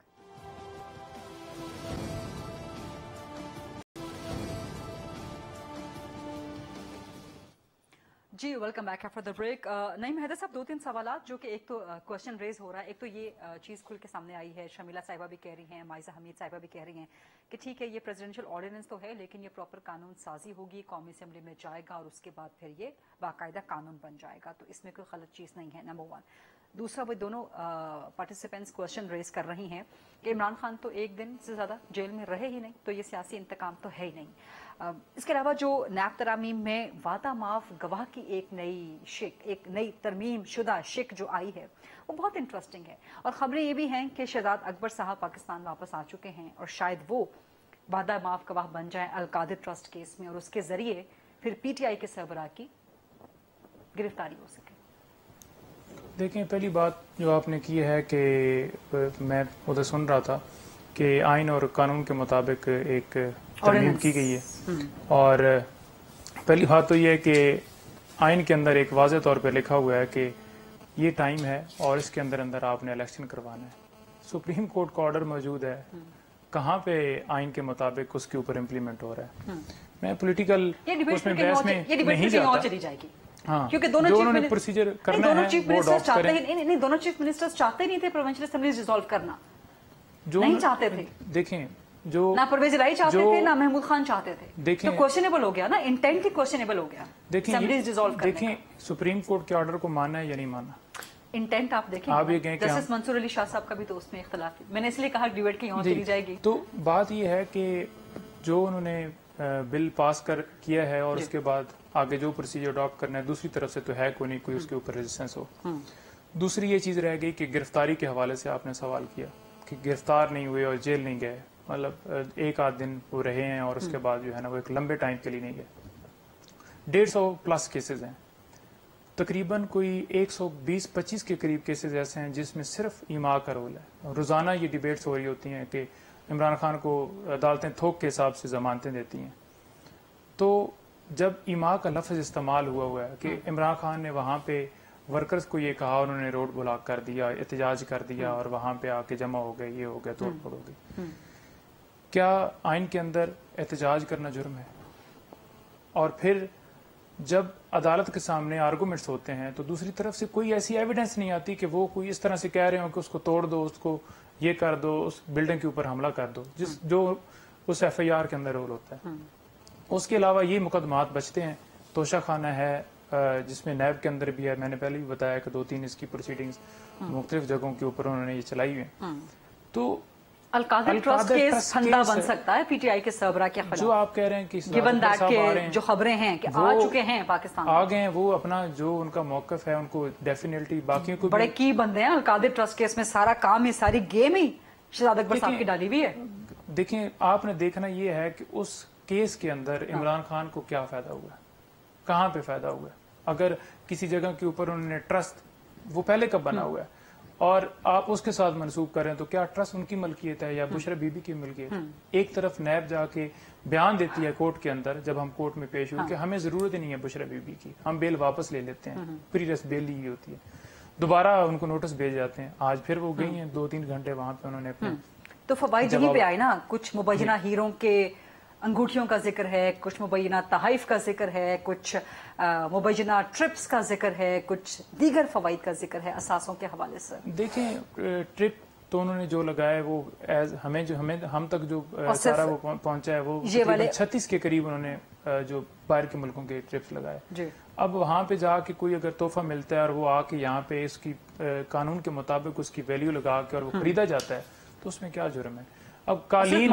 جی welcome back after the break. Naeem Haider صاحب, دو تین سوالات جو کہ ایک تو کوشچن ریز ہو رہا ہے, ایک تو یہ چیز کھل کے سامنے آئی ہے, شمیلہ صاحبہ بھی کہہ رہی ہیں, مائزہ حمید صاحبہ بھی کہہ رہی ہیں کہ ٹھیک ہے یہ پریزیڈنشیل آرڈیننس تو ہے لیکن یہ پراپر قانون سازی ہوگی, قومی اسمبلی میں جائے گا اور اس کے بعد پھر یہ باقاعدہ قانون بن جائے گا, تو اس میں کوئی غلط چیز نہیں ہے, نمبر ون. دوسرا, وہ دونوں پارٹیسپینٹس کوشچن ریز کر رہی ہیں کہ عمران خان تو ایک دن سے زیادہ جیل میں رہے ہی نہیں, تو یہ سیاسی انتقام تو ہے ہی نہیں. اس کے علاوہ جو نیب ترامیم میں وعدہ معاف گواہ کی ایک نئی شک, ایک نئی ترمیم شدہ شک جو آئی ہے وہ بہت انٹرسٹنگ ہے, اور خبریں یہ بھی ہیں کہ شہزاد اکبر صاحب پاکستان واپس آ چکے ہیں اور شاید وہ وعدہ معاف گواہ بن جائیں القادر ٹرسٹ کیس میں, اور اس کے ذریعے پھر پی ٹی آئی کے سربراہ کی گرفتاری ہو سکے. دیکھیں, پہلی بات جو آپ نے کی ہے کہ میں ادھر سن رہا تھا کہ آئین اور قانون کے مطابق ایک ترمیم کی گئی ہے, اور پہلی بات تو یہ ہے کہ آئین کے اندر ایک واضح طور پہ لکھا ہوا ہے کہ یہ ٹائم ہے اور اس کے اندر اندر آپ نے الیکشن کروانا ہے. سپریم کورٹ کا آرڈر موجود ہے, کہاں پہ آئین کے مطابق اس کے اوپر امپلیمنٹ ہو رہا ہے. میں پولیٹیکل اس میں بحث میں نہیں جاتا, ہاں کیونکہ دونوں پروسیجر کرنا ہے وہ اڈاپٹ کریں. دونوں چیف منسٹرز چاہتے نہیں تھے پروونشل اسمبلیز ڈیزالو کرنا, نہیں چاہتے تھے. دیکھیں, جو نہ پرویز الہی چاہتے تھے نہ محمود خان چاہتے تھے, دیکھیں تو کوشچنیبل ہو گیا نا, انٹینٹ ہی کوشچنیبل ہو گیا. دیکھیں سپریم کورٹ کے آرڈر کو ماننا ہے یا نہیں ماننا, انٹینٹ آپ دیکھیں. آپ یہ کہیں کہ جسٹس منصور علی شاہ صاحب کا بھی تو اس میں اختلاف ہے, میں نے اس لیے کہا ڈیبیٹ کی یہاں چلی جائے گی. تو بات یہ ہے کہ جو انہوں نے بل پاس کر کیا ہے اور اس کے بعد آگے جو پروسیجر اڈاپٹ کرنا ہے, دوسری طرف سے تو ہے کوئی نہیں کوئی اس کے اوپر ریزسٹنس ہو. دوسری یہ چیز رہ گئی کہ گرفتاری کے حوالے سے آپ نے سوال کیا کہ گرفتار نہیں ہوئے اور جیل نہیں گئے, مطلب ایک آدھ دن وہ رہے ہیں اور اس کے بعد جو ہے نا وہ ایک لمبے ٹائم کے لیے نہیں گئے. ڈیڑھ سو پلس کیسز ہیں, تقریباً کوئی ایک سو بیس پچیس کے قریب کیسز ایسے ہیں جس میں صرف ایما کا رول ہے. روزانہ یہ ڈیبیٹس ہو رہی ہوتی ہیں کہ عمران خان کو عدالتیں تھوک کے حساب سے ضمانتیں دیتی ہیں. تو جب ایما کا لفظ استعمال ہوا ہوا ہے کہ عمران خان نے وہاں پہ ورکرز کو یہ کہا, انہوں نے روڈ بلاک کر دیا, احتجاج کر دیا اور وہاں پہ آ کے جمع ہو گئے, یہ ہو گیا, توڑ پھوڑ ہو گئی. کیا آئین کے اندر احتجاج کرنا جرم ہے؟ اور پھر جب عدالت کے سامنے آرگومنٹس ہوتے ہیں تو دوسری طرف سے کوئی ایسی ایویڈنس نہیں آتی کہ وہ کوئی اس طرح سے کہہ رہے ہوں کہ اس کو توڑ دو, اس کو یہ کر دو, اس بلڈنگ کے اوپر حملہ کر دو, جس جو اس ایف آئی آر کے اندر رول ہوتا ہے. اس کے علاوہ یہ مقدمات بچتے ہیں. توشہ خانہ ہے جس میں نیب کے اندر بھی ہے, میں نے پہلے بھی بتایا کہ دو تین اس کی پروسیڈنگز مختلف جگہوں کے اوپر انہوں نے یہ چلائی ہوئی ہیں. تو القادر ٹرسٹ کیس پھندا بن سکتا ہے پی ٹی آئی کے سربراہ کے خلاف, جو آپ کہہ رہے ہیں کہ گیون دیٹ کے جو خبریں ہیں کہ آ چکے ہیں پاکستان آ گئے ہیں, وہ اپنا جو ان کا موقف ہے ان کو ڈیفینیٹلی باقیوں کو بڑے کی بندے ہیں. القادر ٹرسٹ کیس میں سارا کام ہی, ساری گیم ہی شہزاد اکبر صاحب کی ڈالی ہوئی ہے. دیکھیں, آپ نے دیکھنا یہ ہے کہ اس کیس کے اندر عمران خان کو کیا فائدہ ہوا ہے, کہاں پہ فائدہ ہوا ہے. اگر کسی جگہ کے اوپر انہوں نے ٹرسٹ, وہ پہلے کب بنا ہوا ہے, اور آپ اس کے ساتھ منسوخ کریں تو کیا ٹرسٹ ان کی ملکیت ہے یا بشرا بی بی کی ملکیت؟ ایک طرف نیب جا کے بیان دیتی ہے کورٹ کے اندر جب ہم کورٹ میں پیش ہوئے کہ ہمیں ضرورت ہی نہیں ہے بشرا بی بی کی، ہم بیل واپس لے لیتے ہیں، پری ریس بیل لی ہوتی ہے، دوبارہ ان کو نوٹس بھیج جاتے ہیں، آج پھر وہ گئی ہیں دو تین گھنٹے وہاں پہ انہوں نے اپنے تو فوائد یہیں پہ آئے نا، کچھ مبینہ ہیروں کے انگوٹھیوں کا ذکر ہے، کچھ مبینہ تحائف کا ذکر ہے، کچھ مبینہ ٹرپس کا ذکر ہے، کچھ دیگر فوائد کا ذکر ہے اثاثوں کے حوالے سے۔ دیکھیں ٹرپ تو انہوں نے جو لگایا ہے وہ ایز ہمیں جو ہمیں ہم تک جو سارا وہ پہنچا ہے وہ چھتیس کے قریب انہوں نے جو باہر کے ملکوں کے ٹرپس لگائے۔ اب وہاں پہ جا کے کوئی اگر تحفہ ملتا ہے اور وہ آ کے یہاں پہ اس کی قانون کے مطابق اس کی ویلیو لگا کے اور وہ خریدا جاتا ہے تو اس میں کیا جرم ہے؟ اب قالین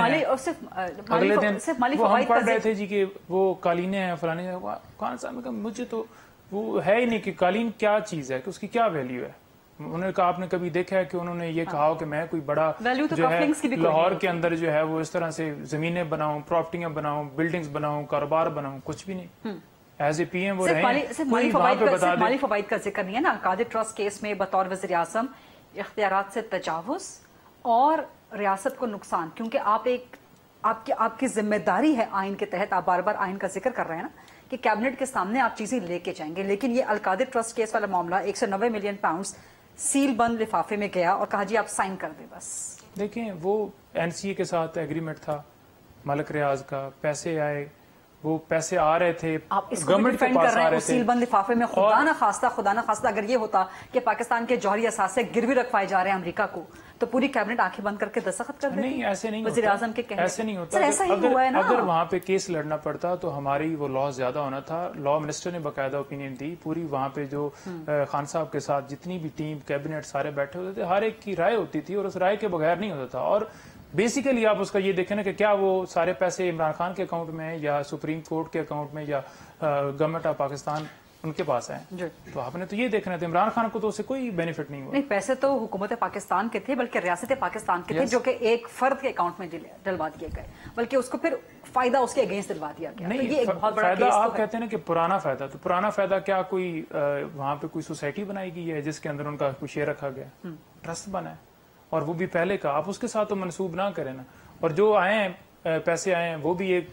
اگلے دن وہ ہم پڑھ رہے تھے جی کہ وہ قالینیں ہیں فلانے، خان صاحب نے کہا مجھے تو وہ ہے ہی نہیں کہ قالین کیا چیز ہے، کہ اس کی کیا ویلیو ہے۔ انہوں نے کہا آپ نے کبھی دیکھا ہے کہ انہوں نے یہ کہا کہ میں کوئی بڑا جو ہے لاہور کے اندر جو ہے وہ اس طرح سے زمینیں بناؤں، پراپرٹیاں بناؤں، بلڈنگز بناؤں، کاروبار بناؤں، کچھ بھی نہیں۔ ایز اے پی ایم وہ رہے مالی فوائد کا ذکر نہیں ہے نا۔ القادر ٹرسٹ کیس میں بطور وزیر اعظم اختیارات سے تجاوز اور ریاست کو نقصان، کیونکہ آپ ایک آپ کی آپ کی ذمہ داری ہے آئین کے تحت، آپ بار بار آئین کا ذکر کر رہے ہیں نا کہ کیبنٹ کے سامنے آپ چیزیں لے کے جائیں گے، لیکن یہ القادر ٹرسٹ کیس والا معاملہ ایک سو نوے ملین پاؤنڈز سیل بند لفافے میں گیا اور کہا جی آپ سائن کر دیں بس۔ دیکھیں وہ این سی اے کے ساتھ ایگریمنٹ تھا ملک ریاض کا، پیسے آئے، وہ پیسے آ رہے تھے گورنمنٹ کے پاس آ رہے تھے، سیل بند لفافے میں خدا نہ خواستہ خدا نہ خواستہ اگر یہ ہوتا کہ پاکستان کے جوہری اثاثے گروی رکھوائے جا رہے ہیں امریکہ کو تو پوری کیبنٹ آنکھیں بند کر کے دستخط کر دیتی۔ نہیں ایسے نہیں وزیر اعظم کے کہنے ایسے نہیں ہوتا۔ اگر وہاں پہ کیس لڑنا پڑتا تو ہماری وہ لاس زیادہ ہونا تھا۔ لا منسٹر نے باقاعدہ اوپینین دی، پوری وہاں پہ جو خان صاحب کے ساتھ جتنی بھی ٹیم کیبنٹ سارے بیٹھے ہوتے تھے ہر ایک کی رائے ہوتی تھی اور اس رائے کے بغیر نہیں ہوتا تھا۔ اور بیسیکلی آپ اس کا یہ دیکھیں نا کہ کیا وہ سارے پیسے عمران خان کے اکاؤنٹ میں یا سپریم کورٹ کے اکاؤنٹ میں یا گورنمنٹ آف پاکستان ان کے پااس ہیں، تو آپ نے تو یہ دیکھنا تھا عمران خان کو تو اس سے کوئی بینیفٹ نہیں ہوا۔ نہیں، پیسے تو حکومت پاکستان کے تھے بلکہ ریاست پاکستان کے تھے جو کہ ایک فرد کے اکاؤنٹ میں ڈلوا دیے گئے، بلکہ اس کو پھر فائدہ اس کے اگینسٹ دلوا دیا گیا۔ نہیں فائدہ آپ کہتے ہیں کہ پرانا فائدہ، تو پرانا فائدہ کیا کوئی وہاں پہ کوئی سوسائٹی بنائی گئی ہے جس کے اندر ان کا کوئی شیئر رکھا گیا؟ ٹرسٹ بنا ہے اور وہ بھی پہلے کا، آپ اس کے ساتھ تو منسوب نہ کریں نا۔ اور جو آئے ہیں پیسے آئے ہیں وہ بھی ایک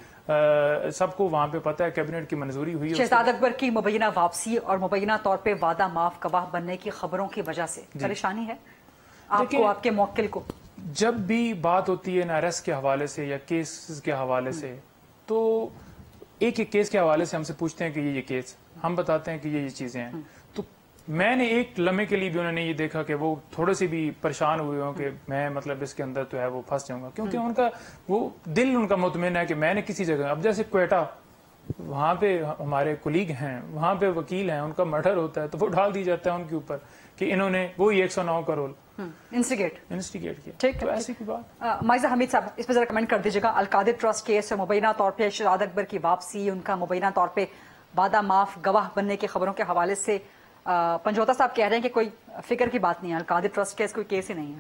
سب کو وہاں پہ پتہ ہے کیبنٹ کی منظوری ہوئی ہے۔ شہزاد اکبر کی مبینہ واپسی اور مبینہ طور پہ وعدہ معاف گواہ بننے کی خبروں کی وجہ سے پریشانی ہے آپ کو، آپ کے موکل کو؟ جب بھی بات ہوتی ہے نا اریسٹ کے حوالے سے یا کیس کے حوالے سے، تو ایک ایک کیس کے حوالے سے ہم سے پوچھتے ہیں کہ یہ یہ کیس، ہم بتاتے ہیں کہ یہ یہ چیزیں ہیں، تو میں نے ایک لمحے کے لیے بھی انہوں نے یہ دیکھا کہ وہ تھوڑے سے بھی پریشان ہوئے ہوں کہ میں مطلب اس کے اندر تو ہے وہ پھنس جاؤں گا، کیونکہ ان کا وہ دل ان کا مطمئن ہے کہ میں نے کسی جگہ، اب جیسے کوئٹہ وہاں پہ ہمارے کولیگ ہیں، وہاں پہ وکیل ہیں، ان کا مرڈر ہوتا ہے تو وہ ڈال دی جاتا ہے ان کے اوپر کہ انہوں نے وہی ایک سو نو کا رول انسٹیگیٹ انسٹیگیٹ کیا۔ ٹھیک ہے، ایسی کوئی بات۔ مائزہ حمید صاحب اس پہ ذرا کمنٹ کر دیجیے گا، القادر ٹرسٹ کیس مبینہ طور پہ شہزاد اکبر کی واپسی، ان کا مبینہ طور پہ وعدہ معاف گواہ بننے کی خبروں کے حوالے سے پنجوتا صاحب کہہ رہے ہیں کہ کوئی فکر کی بات نہیں ہے، القادر ٹرسٹ کیس کوئی کیس ہی نہیں ہے۔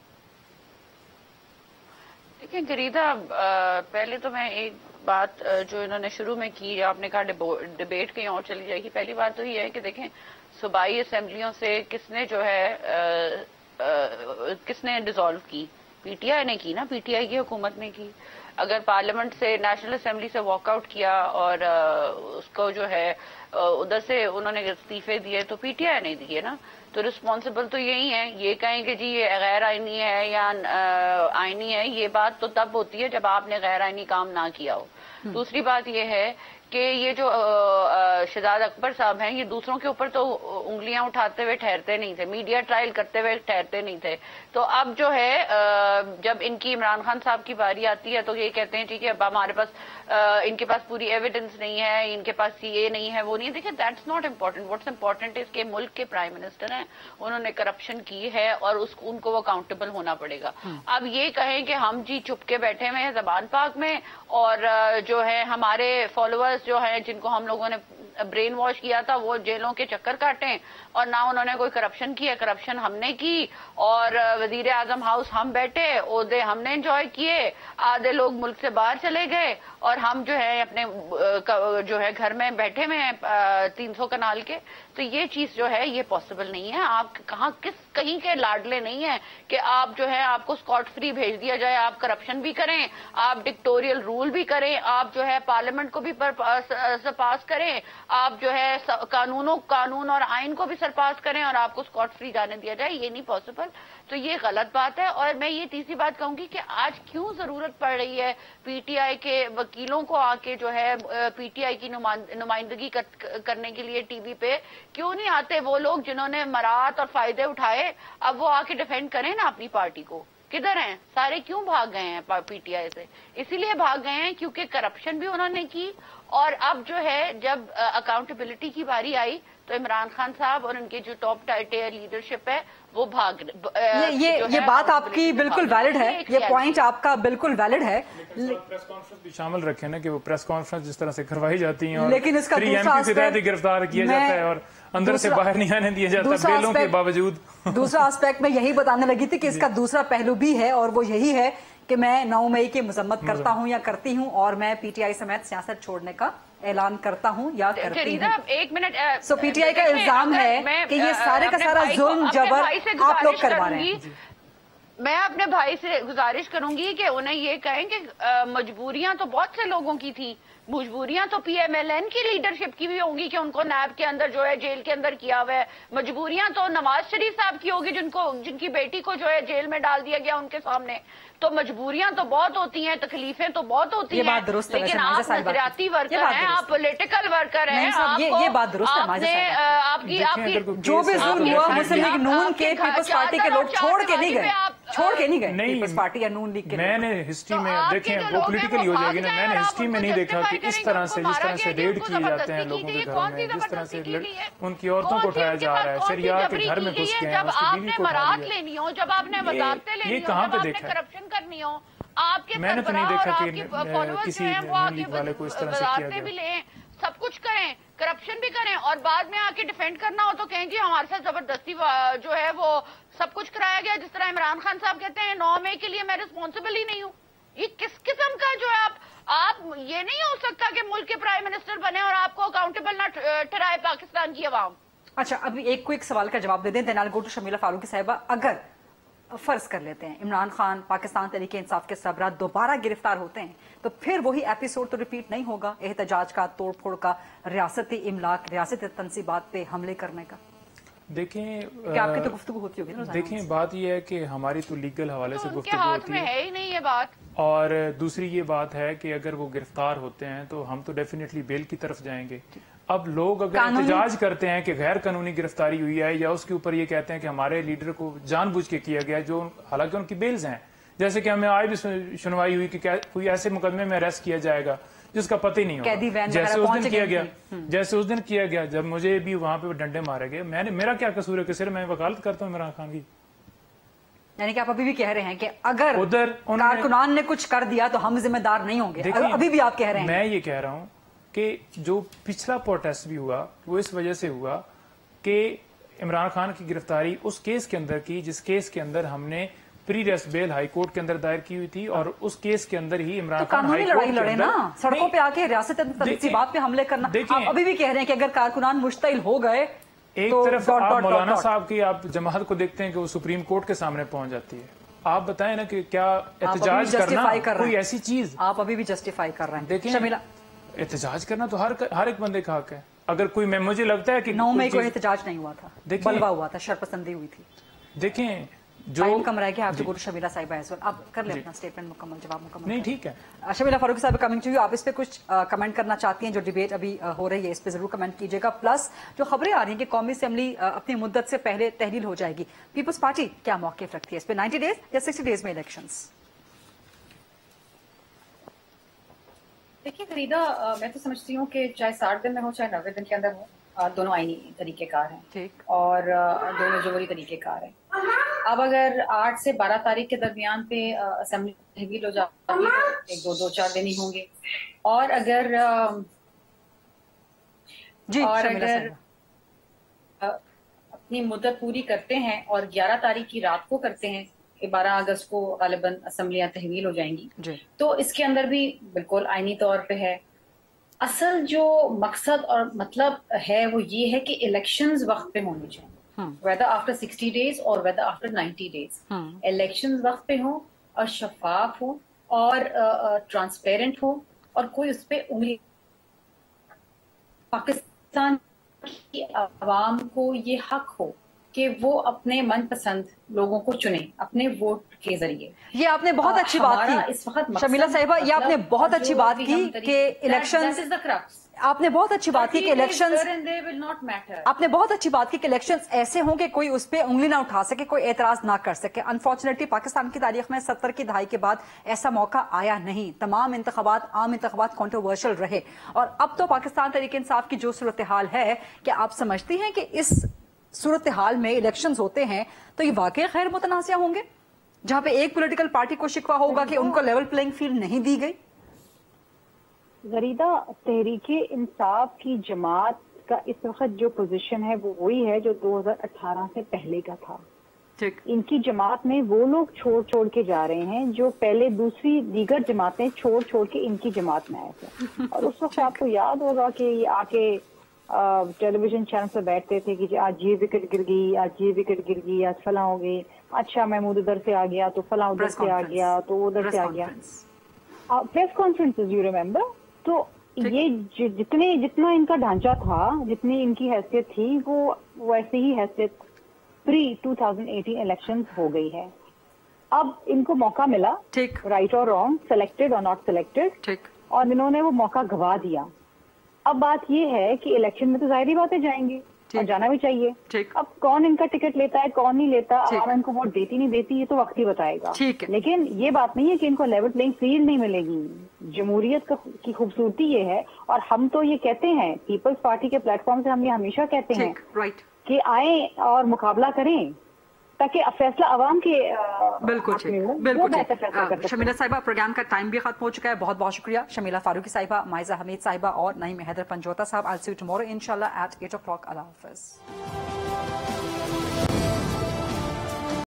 دیکھیں گریدہ، پہلے تو میں ایک بات جو انہوں نے شروع میں کی، آپ نے کہا ڈیبیٹ کہیں اور چلی جائے گی، پہلی بات تو یہ ہے کہ دیکھیں صوبائی اسمبلیوں سے کس نے جو ہے کس نے ڈیزالو کی؟ پی ٹی آئی نے کی نا، پی ٹی آئی کی حکومت نے کی۔ اگر پارلیمنٹ سے نیشنل اسمبلی سے واک آؤٹ کیا اور اس کو جو ہے ادھر سے انہوں نے استعفے دیے تو پی ٹی آئی نہیں دیے نا، تو رسپانسبل تو یہی ہے۔ یہ کہیں کہ جی یہ غیر آئینی ہے یا آئینی ہے، یہ بات تو تب ہوتی ہے جب آپ نے غیر آئینی کام نہ کیا ہو۔ دوسری بات یہ ہے کہ یہ جو شہزاد اکبر صاحب ہیں یہ دوسروں کے اوپر تو انگلیاں اٹھاتے ہوئے ٹھہرتے نہیں تھے، میڈیا ٹرائل کرتے ہوئے ٹھہرتے نہیں تھے، تو اب جو ہے جب ان کی عمران خان صاحب کی باری آتی ہے تو یہ کہتے ہیں ٹھیک ہے اب ہمارے پاس ان کے پاس پوری ایویڈنس نہیں ہے، ان کے پاس یہ نہیں ہے وہ نہیں ہے۔ دیکھیں that's not important, what's important اس کے ملک کے پرائم منسٹر ہیں، انہوں نے کرپشن کی ہے اور اس ان کو وہ اکاؤنٹیبل ہونا پڑے گا۔ اب یہ کہیں کہ ہم جی چپ کے بیٹھے ہوئے ہیں زبان پاک میں اور جو ہے ہمارے فالوورز جو ہیں جن کو ہم لوگوں نے ब्रेन वॉश किया था वो जेलों के चक्कर काटें, और ना उन्होंने कोई करप्शन किया, करप्शन हमने की, और वजीर आजम हाउस हम बैठे, ओहदे हमने एंजॉय किए, आधे लोग मुल्क से बाहर चले गए, और हम जो है अपने जो है घर में बैठे हुए हैं तीन सौ कनाल के। तो ये चीज जो है ये पॉसिबल नहीं है। आप कहाँ किस कहीं के लाडले नहीं है कि आप जो है आपको स्कॉट फ्री भेज दिया जाए, आप करप्शन भी करें, आप डिक्टोरियल रूल भी करें, आप जो है पार्लियामेंट को भी सरपास करें, आप जो है कानूनों कानून और आइन को भी सरपास करें, और आपको स्कॉट फ्री जाने दिया जाए, ये नहीं पॉसिबल। तो ये गलत बात है। और मैं ये तीसरी बात कहूंगी कि आज क्यों जरूरत पड़ रही है पीटीआई के वकीलों को आके जो है पीटीआई की नुमाइंदगी कर, करने के लिए टीवी पे क्यों नहीं आते वो लोग जिन्होंने मरात और फायदे उठाए, अब वो आके डिफेंड करें ना अपनी पार्टी को। किधर हैं सारे, क्यों भाग गए हैं पीटीआई से? इसीलिए भाग गए हैं क्योंकि करप्शन भी उन्होंने की, और अब जो है जब अकाउंटेबिलिटी की बारी आई तो इमरान खान साहब और उनके जो टॉप टायर लीडरशिप है वो भाग ये ये ये बात आपकी बिल्कुल वैलिड है, ये पॉइंट आपका बिल्कुल वैलिड है। प्रेस कॉन्फ्रेंस भी शामिल रखें ना कि वो प्रेस कॉन्फ्रेंस जिस तरह से करवाई जाती है, और लेकिन इसका दूसरा एस्पेक्ट गिरफ्तार किया जाता है और अंदर से बाहर नहीं आने दिया जाता बेलों के बावजूद। दूसरा एस्पेक्ट में यही बताने लगी थी कि इसका दूसरा पहलू भी है, और वो यही है कि मैं नौ मई की मजम्मत करता हूं या करती हूं, और मैं पीटीआई समेत सियासत छोड़ने का ऐलान करता हूं या करती हूं। एक मिनट, सो पीटीआई का इल्जाम है कि ये सारे का सारा जुल्म जबर आप लोग करवा रहे हैं। मैं अपने भाई से गुजारिश करूंगी कि उन्हें ये कहें कि मजबूरियां तो बहुत से लोगों की थी, मजबूरियां तो पीएमएलएन की लीडरशिप की भी होंगी कि उनको नैब के अंदर जो है जेल के अंदर किया हुआ है, मजबूरियां तो नवाज शरीफ साहब की होगी जिनको जिनकी बेटी को जो है जेल में डाल दिया गया उनके सामने। तो मजबूरियां तो बहुत होती हैं, तकलीफें तो बहुत होती हैं, लेकिन आप नजरियाती वर्कर हैं, आप पॉलिटिकल वर्कर हैं, आपको ये बात दुरुस्त है, आपकी आपकी जो भी जुल्म हुआ मुस्लिम लीग नून के पीपल्स पार्टी के लोग छोड़ के नहीं गए, छोड़ के नहीं गए पीपल्स पार्टी या नून लीग के। मैंने हिस्ट्री में देखें वो पॉलिटिकली हो जाएगी ना, मैंने हिस्ट्री में नहीं देखा कि इस तरह से जिस तरह से रेड किए जाते हैं लोगों के घरों में, जिस तरह से उनकी औरतों को उठाया जा रहा है, शरिया के घर में घुस गए हैं, उसकी बीवी को उठा लिया। लेनी हो, जब आपने वजारतें लेनी हो, कहाँ पे जब देखा आपने करप्शन करनी हो, आपके मैंने तो नहीं देखा कि किसी लीग वाले को इस तरह से किया गया। भी लें, सब कुछ करें, करप्शन भी करें, और बाद में आके डिफेंड करना हो तो कहें जी हमारे साथ जबरदस्ती जो है वो सब कुछ कराया गया। जिस तरह इमरान खान साहब कहते हैं नौ मई के लिए मैं रिस्पॉन्सिबल ही नहीं हूँ। ये किस किस्म का जो है आप आप ये नहीं हो सकता कि मुल्क के प्राइम मिनिस्टर बने और आपको अकाउंटेबल ना ठहराए पाकिस्तान की अवाम। अच्छा, अभी एक क्विक सवाल का जवाब दे दें, then I go to Shamila Farooqui साहिबा। अगर फर्ज कर लेते हैं इमरान खान पाकिस्तान तहरीक इंसाफ के सरबराह दोबारा गिरफ्तार होते हैं, तो फिर वही एपिसोड तो रिपीट नहीं होगा, एहतजाज का, तोड़ फोड़ का, रियासती इमलाक, रियासती तंसीबात पे हमले करने का। देखें क्या आपकी तो गुफ्तगू होती होगी ना? देखें बात यह है कि हमारी तो लीगल हवाले तो से गुफ्तगू होती है, है ही नहीं ये बात। और दूसरी ये बात है कि अगर वो गिरफ्तार होते हैं तो हम तो डेफिनेटली बेल की तरफ जाएंगे। अब लोग अगर एहतजाज करते हैं कि गैर कानूनी गिरफ्तारी हुई है, या उसके ऊपर ये कहते हैं कि हमारे लीडर को जानबूझ के किया गया, जो हालांकि उनकी बेल्स हैं, जैसे कि हमें आज भी सुनवाई हुई कि कोई ऐसे मुकदमे में अरेस्ट किया जाएगा जिसका पता ही नहीं होगा, जैसे उस दिन किया गया जैसे उस दिन किया गया जब मुझे भी वहां पे डंडे मारे गए। मैंने मेरा क्या कसूर है कि सिर्फ मैं वकालत करता हूँ इमरान खान की? यानी कि आप अभी भी कह रहे हैं कि अगर उधर कारकुनान ने कुछ कर दिया तो हम जिम्मेदार नहीं होंगे, अभी भी आप कह रहे हैं? मैं ये कह रहा हूँ कि जो पिछला प्रोटेस्ट भी हुआ वो इस वजह से हुआ कि इमरान खान की गिरफ्तारी उस केस के अंदर की जिस केस के अंदर हमने pre arrest bail high court के अंदर दायर की हुई थी, और उस केस के अंदर ही इमरान तो खान हाई लड़ाई लड़े ना, सड़कों पे आके रियासत तंसीबात पे हमले करना। आप अभी भी कह रहे हैं कि अगर कारकुनान मुश्तइल हो गए, एक तो तरफ आप मौलाना साहब की आप जमात को देखते हैं कि वो सुप्रीम कोर्ट के सामने पहुंच जाती है। आप बताएं ना कि क्या एहतजाज करना कोई ऐसी चीज? आप अभी भी जस्टिफाई कर रहे हैं। देखिए शमीला, एहतजाज करना तो हर हर एक बंदे का हक है। अगर कोई मैं मुझे लगता है कि नौ मई को एहतजाज नहीं हुआ था, बलवा हुआ था, शरपसंदी हुई थी। देखें जो टाइम कम रह गया, आप तो शमीला साहिबा एज वेल, आप कर ले अपना स्टेटमेंट मुकम्मल, जवाब मुकम्मल। नहीं ठीक है। शमीला फारूकी साहब कमिंग टू यू, आप इस पे कुछ कमेंट करना चाहती हैं? जो डिबेट अभी हो रही है इस पे जरूर कमेंट कीजिएगा। प्लस जो खबरें आ रही हैं कि कौमी असेंबली अपनी मुद्दत से पहले तहलील हो जाएगी, पीपल्स पार्टी क्या मौक़िफ़ रखती है इस पे? नाइन्टी डेज या सिक्सटी डेज में इलेक्शंस? देखिए फरीदा, मैं तो समझती हूँ कि चाहे साठ दिन में हो चाहे नब्बे दिन के अंदर हो, दोनों आईनी तरीकेकार हैं, ठीक, और दोनों जोहरी तरीकेकार हैं। अब अगर आठ से बारह तारीख के दरमियान पे असेंबली तहवील हो जाती है तो एक दो दो चार दिन ही होंगे, और अगर اور اگر اپنی مدت پوری کرتے ہیں اور گیارہ تاریخ کی رات کو کرتے ہیں کہ بارہ اگست کو غالباً اسمبلیاں تحویل ہو جائیں گی، تو اس کے اندر بھی بالکل آئینی طور پہ ہے. اصل جو مقصد اور مطلب ہے وہ یہ ہے کہ الیکشنز وقت پہ ہونی چاہیے، ویدر آفٹر سکسٹی ڈیز اور whether after ninety days. Elections وقت پہ ہوں اور شفاف ہوں اور ٹرانسپیرنٹ ہوں اور کوئی اس پہ انگلی. پاکستان کی عوام کو یہ حق ہو کہ وہ اپنے من پسند لوگوں کو چنیں اپنے ووٹ کے ذریعے. یہ آپ نے بہت اچھی بات کی اس وقت شمیلہ صاحبہ، یہ آپ نے بہت اچھی بات کی کہ الیکشن، آپ نے بہت اچھی بات کی کہ الیکشنز، آپ نے بہت اچھی بات کی کہ الیکشنز ایسے ہوں کہ کوئی اس پہ انگلی نہ اٹھا سکے، کوئی اعتراض نہ کر سکے. انفارچونیٹلی پاکستان کی تاریخ میں ستر کی دہائی کے بعد ایسا موقع آیا نہیں. تمام انتخابات، عام انتخابات کنٹروورشل رہے. اور اب تو پاکستان تحریک انصاف کی جو صورتحال ہے، کہ آپ سمجھتی ہیں کہ اس صورتحال میں الیکشنز ہوتے ہیں تو یہ واقعی غیر متنازع ہوں گے، جہاں پہ ایک پولیٹیکل پارٹی کو شکوہ ہوگا کہ ان کو لیول پلینگ فیلڈ نہیں دی گئی؟ غریدہ، تحریک انصاف کی جماعت کا اس وقت جو پوزیشن ہے وہ وہی ہے جو دو ہزار اٹھارہ سے پہلے کا تھا. ان کی جماعت میں وہ لوگ چھوڑ چھوڑ کے جا رہے ہیں جو پہلے دوسری دیگر جماعتیں چھوڑ چھوڑ کے ان کی جماعت میں آئے تھے. اور اس وقت آپ کو یاد ہوگا کہ یہ آ کے ٹیلی ویژن چینل پہ بیٹھتے تھے کہ آج یہ وکٹ گر گئی، آج یہ وکٹ گر گئی، آج فلاں ہو گئی، اچھا محمود ادھر سے آ گیا تو فلاں ادھر سے آ گیا تو ادھر سے آ گیا. Press conferences you remember. تو یہ جتنے جتنا ان کا ڈھانچہ تھا، جتنی ان کی حیثیت تھی، وہ ویسے ہی حیثیت pre two thousand eighteen election ہو گئی ہے. اب ان کو موقع ملا، رائٹ اور رانگ، سلیکٹڈ اور ناٹ سلیکٹڈ، اور انہوں نے وہ موقع گوا دیا. اب بات یہ ہے کہ الیکشن میں تو ظاہری باتیں جائیں گے اور جانا بھی چاہیے. اب کون ان کا ٹکٹ لیتا ہے، کون نہیں لیتا، عوام ان کو ووٹ دیتی نہیں دیتی، یہ تو وقت ہی بتائے گا. لیکن یہ بات نہیں ہے کہ ان کو لیول پلینگ فیلڈ نہیں ملے گی. جمہوریت کی خوبصورتی یہ ہے، اور ہم تو یہ کہتے ہیں پیپلز پارٹی کے پلیٹ فارم سے ہم یہ ہمیشہ کہتے ہیں کہ آئیں اور مقابلہ کریں تاکہ فیصلہ عوام کے بالکل بالکل. شمیلہ صاحبہ، پروگرام کا ٹائم بھی ختم ہو چکا ہے. بہت بہت شکریہ شمیلہ فاروقی صاحبہ، مائزہ حمید صاحبہ اور نعیم حیدر پنجوتا صاحب. I'll see you tomorrow inshallah at eight o'clock. اللہ حافظ.